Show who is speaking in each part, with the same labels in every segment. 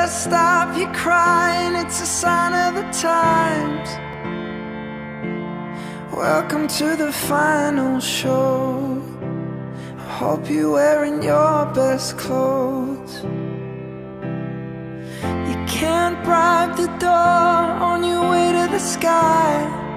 Speaker 1: Just stop your crying, it's a sign of the times. Welcome to the final show. I hope you're wearing your best clothes. You can't bribe the door on your way to the sky.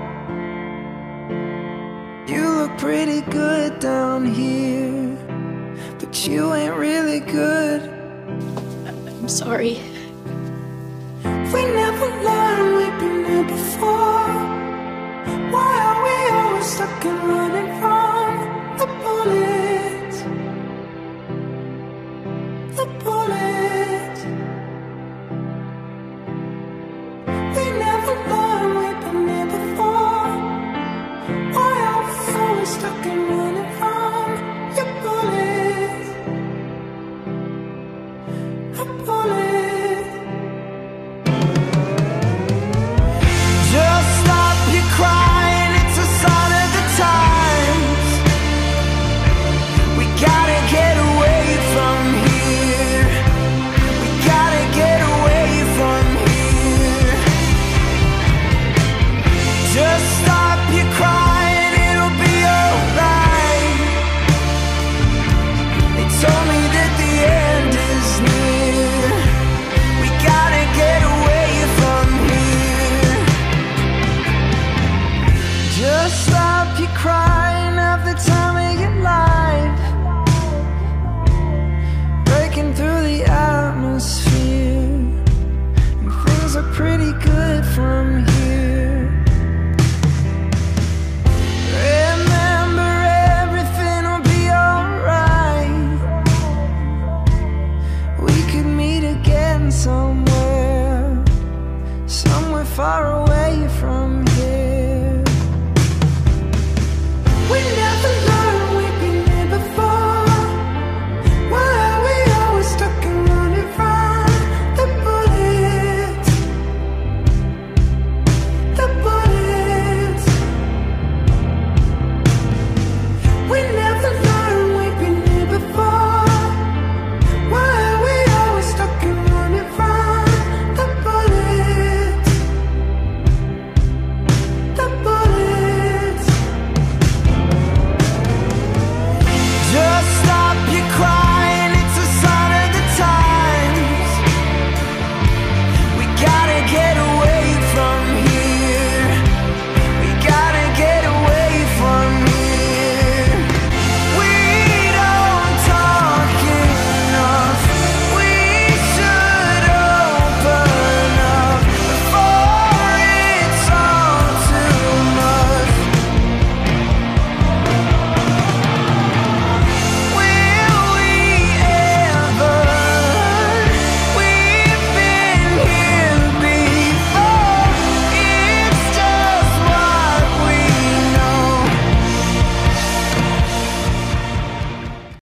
Speaker 1: You look pretty good down here, but you ain't really good.
Speaker 2: I'm sorry.
Speaker 1: We never learned, we've been here before. Why are we always stuck and running from the bullets? The bullets. We never learned, we've been here before. Why are we always stuck and running from your bullets? The bullets. Just stop your crying, it's a sign of the times. We gotta get away from here. We gotta get away from here. Just stop your crying, it'll be alright. They told me that the end is near. We gotta get away from here. Just stop your crying, have the time of your life. Breaking through the atmosphere, and things are pretty good from here. Remember, everything will be alright. We could meet again somewhere, somewhere far away from here.